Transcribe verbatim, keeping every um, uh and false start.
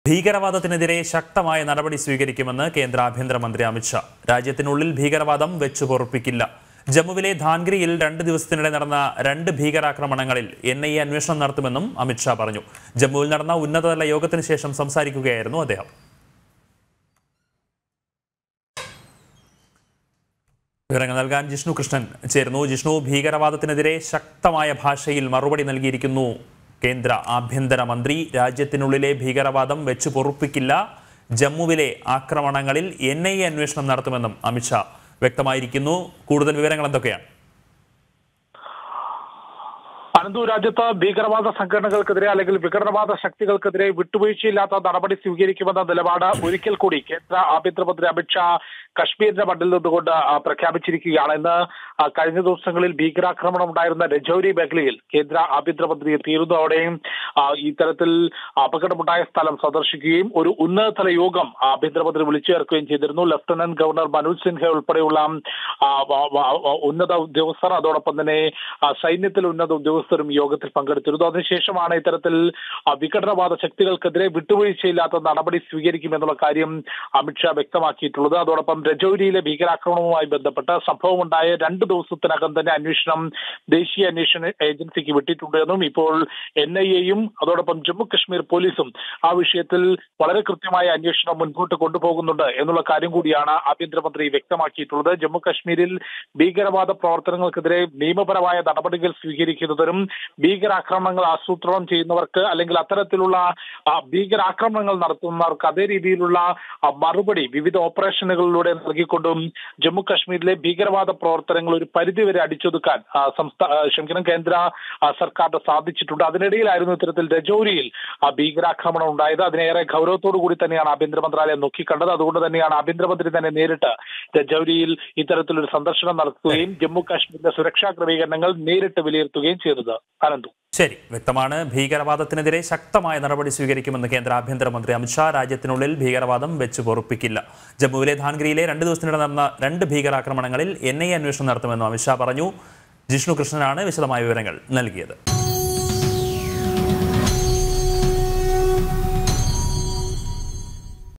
ഭീകരവാദത്തിനെതിരെ ശക്തമായ നടപടി സ്വീകരിക്കുമെന്ന് കേന്ദ്ര ആഭ്യന്തരമന്ത്രി അമിത് ഷാ. രാജ്യത്തിനുള്ളിൽ ഭീകരവാദം വെച്ചു പൊറുപ്പിക്കില്ല. ജമ്മുവിലെ ധാൻഗിരിയിൽ രണ്ട് ദിവസത്തിനിടെ നടന്ന രണ്ട് ഭീകരാക്രമണങ്ങളിൽ എൻ ഐ എ അന്വേഷണം നടത്തുമെന്നും അമിത് ഷാ പറഞ്ഞു. ജമ്മുവിൽ നടന്ന ഉന്നതതല യോഗത്തിന് ശേഷം സംസാരിക്കുകയായിരുന്നു അദ്ദേഹം. വിവരങ്ങൾ നൽകാൻ ജിഷ്ണു കൃഷ്ണൻ ചേർന്നു. ജിഷ്ണു, ഭീകരവാദത്തിനെതിരെ ശക്തമായ ഭാഷയിൽ മറുപടി നൽകിയിരിക്കുന്നു കേന്ദ്ര ആഭ്യന്തരമന്ത്രി. രാജ്യത്തിനുള്ളിലെ ഭീകരവാദം വെച്ചു പൊറുപ്പിക്കില്ല. ജമ്മുവിലെ ആക്രമണങ്ങളിൽ എൻ ഐ എ അന്വേഷണം നടത്തുമെന്നും അമിത് ഷാ വ്യക്തമായിരിക്കുന്നു. കൂടുതൽ വിവരങ്ങൾ എന്തൊക്കെയാണ്? അനന്തു, രാജ്യത്ത് ഭീകരവാദ സംഘടനകൾക്കെതിരെ അല്ലെങ്കിൽ വിഘടനവാദ ശക്തികൾക്കെതിരെ വിട്ടുവീഴ്ചയില്ലാത്ത നടപടി സ്വീകരിക്കുമെന്ന നിലപാട് ഒരിക്കൽ കൂടി കേന്ദ്ര ആഭ്യന്തരമന്ത്രി അമിത് ഷാ കശ്മീരിന്റെ മണ്ണിൽ നിന്നുകൊണ്ട് പ്രഖ്യാപിച്ചിരിക്കുകയാണ്. ഇന്ന് കഴിഞ്ഞ ദിവസങ്ങളിൽ ഭീകരാക്രമണം ഉണ്ടായിരുന്ന രജൌരി മേഖലയിൽ കേന്ദ്ര ആഭ്യന്തരമന്ത്രി എത്തിയിരുന്നതോടെയും ഇത്തരത്തിൽ അപകടമുണ്ടായ സ്ഥലം സന്ദർശിക്കുകയും ഒരു ഉന്നതതല യോഗം ആഭ്യന്തരമന്ത്രി വിളിച്ചു ചേർക്കുകയും ചെയ്തിരുന്നു. ലഫ്റ്റനന്റ് ഗവർണർ മനോജ് സിൻഹ ഉൾപ്പെടെയുള്ള ഉന്നത ഉദ്യോഗസ്ഥർ, അതോടൊപ്പം തന്നെ സൈന്യത്തിലെ ഉന്നത ഉദ്യോഗസ്ഥരും യോഗത്തിൽ പങ്കെടുത്തിരുന്നു. അതിനുശേഷമാണ് ഇത്തരത്തിൽ വിഘടനവാദ ശക്തികൾക്കെതിരെ വിട്ടുവീഴ്ചയില്ലാത്ത നടപടി സ്വീകരിക്കുമെന്നുള്ള കാര്യം അമിത് ഷാ വ്യക്തമാക്കിയിട്ടുള്ളത്. അതോടൊപ്പം രജൌരിയിലെ ഭീകരാക്രമണവുമായി ബന്ധപ്പെട്ട് സംഭവമുണ്ടായ രണ്ട് ദിവസത്തിനകം തന്നെ അന്വേഷണം ദേശീയ അന്വേഷണ ഏജൻസിക്ക് വിട്ടിട്ടുണ്ടെന്നും ഇപ്പോൾ എൻ ഐ എയും അതോടൊപ്പം ജമ്മു കശ്മീർ പോലീസും ആ വിഷയത്തിൽ വളരെ കൃത്യമായ അന്വേഷണം മുൻപോട്ട് കൊണ്ടുപോകുന്നുണ്ട് എന്നുള്ള കാര്യം കൂടിയാണ് ആഭ്യന്തരമന്ത്രി വ്യക്തമാക്കിയിട്ടുള്ളത്. ജമ്മു കശ്മീരിൽ ഭീകരവാദ പ്രവർത്തനങ്ങൾക്കെതിരെ നിയമപരമായ നടപടികൾ സ്വീകരിക്കുന്നതിനും ഭീകരാക്രമണങ്ങൾ ആസൂത്രണം ചെയ്യുന്നവർക്ക് അല്ലെങ്കിൽ അത്തരത്തിലുള്ള ഭീകരാക്രമണങ്ങൾ നടത്തുന്നവർക്ക് അതേ രീതിയിലുള്ള മറുപടി വിവിധ ഓപ്പറേഷനുകളിലൂടെ നൽകിക്കൊണ്ടും ജമ്മു കശ്മീരിലെ ഭീകരവാദ പ്രവർത്തനങ്ങൾ ഒരു പരിധിവരെ അടിച്ചൊതുക്കാൻ സംസ്ഥാന ക്ഷമിക്കണം കേന്ദ്ര സർക്കാരിന് സാധിച്ചിട്ടുണ്ട്. അതിനിടയിലായിരുന്നു ഇത്തരത്തിൽ രജൌരിയിൽ ഭീകരാക്രമണം ഉണ്ടായത്. അതിനേറെ ഗൗരവത്തോടു കൂടി തന്നെയാണ് ആഭ്യന്തര മന്ത്രാലയം നോക്കിക്കണ്ടത്. അതുകൊണ്ട് തന്നെയാണ് ആഭ്യന്തരമന്ത്രി തന്നെ നേരിട്ട് രജൌരിയിൽ ഇത്തരത്തിലൊരു സന്ദർശനം നടത്തുകയും ജമ്മു കാശ്മീരിന്റെ സുരക്ഷാ ക്രമീകരണങ്ങൾ നേരിട്ട് വിലയിരുത്തുകയും ചെയ്തത്. അനന്തു, ശരി, വ്യക്തമാണ്. ഭീകരവാദത്തിനെതിരെ ശക്തമായ നടപടി സ്വീകരിക്കുമെന്ന് കേന്ദ്ര ആഭ്യന്തരമന്ത്രി അമിത് ഷാ. രാജ്യത്തിനുള്ളിൽ ഭീകരവാദം വെച്ചു പൊറുപ്പിക്കില്ല. ജമ്മുവിലെ ധാൻഗിരിയിലെ രണ്ട് ദിവസത്തിനിടെ നടന്ന രണ്ട് ഭീകരാക്രമണങ്ങളിൽ എൻ ഐ എ അന്വേഷണം നടത്തുമെന്നും അമിത് ഷാ പറഞ്ഞു. ജിഷ്ണു കൃഷ്ണനാണ് വിശദമായ വിവരങ്ങൾ നൽകിയത്.